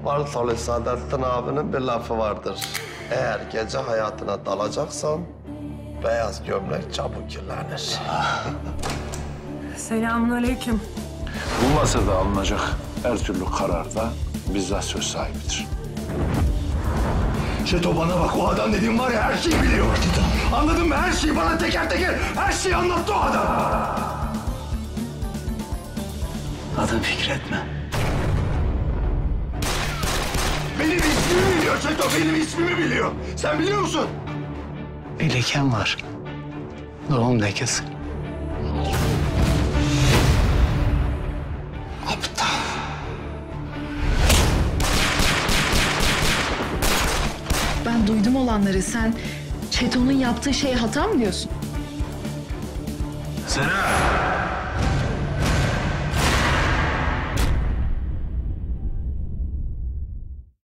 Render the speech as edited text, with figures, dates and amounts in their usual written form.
Bartoli Saadettin abinin bir lafı vardır. Eğer gece hayatına dalacaksan beyaz gömlek çabuk kirlenir. Selamünaleyküm. Bu masada alınacak her türlü kararda bizzat söz sahibidir. Şeto bana bak, o adam dediğim var ya her şeyi biliyor. Anladın mı? Her şeyi bana teker teker her şeyi anlattı o adam. Adım Fikret mi? Benim ismimi biliyor Şeto, benim ismimi biliyor. Sen biliyor musun? Bir leken var. Doğum lekesi. Aptal. Ben duydum olanları. Sen Çeto'nun yaptığı şeye hata mı diyorsun? Sena!